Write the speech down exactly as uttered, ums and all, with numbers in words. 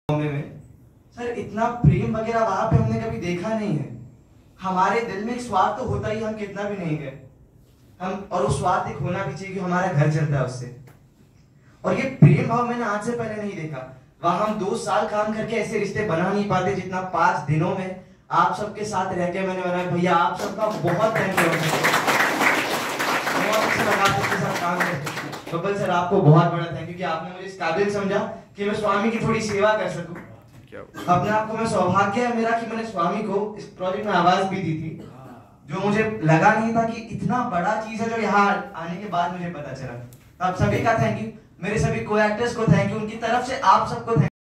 में सर इतना प्रेम वगैरह वहां पे हमने कभी देखा नहीं है। हमारे दिल में एक स्वार्थ तो होता ही, हम कितना भी नहीं गए हम, और वो स्वार्थ एक होना भी चाहिए कि हमारा घर चलता है उससे। और ये प्रेम भाव मैंने आज से पहले नहीं देखा। वहां हम दो साल काम करके ऐसे रिश्ते बना नहीं पाते जितना पांच दिनों में आप सबके साथ रह के मैंने बनाया। भैया आप सबका बहुत थैंक यू, बहुत अच्छा लगा आपके साथ काम करके। बब्बल सर आपको बहुत बड़ा थैंक यू कि आपने मुझे इस काबिल समझा कि मैं स्वामी की थोड़ी सेवा कर सकूं। अपने आप को मैं सौभाग्य है मेरा कि मैंने स्वामी को इस प्रोजेक्ट में आवाज भी दी थी, जो मुझे लगा नहीं था कि इतना बड़ा चीज है, जो यहाँ आने के बाद मुझे पता चला। तो आप सभी का थैंक यू, मेरे सभी को एक्टर्स को थैंक यू, उनकी तरफ से आप सबको थैंक यू।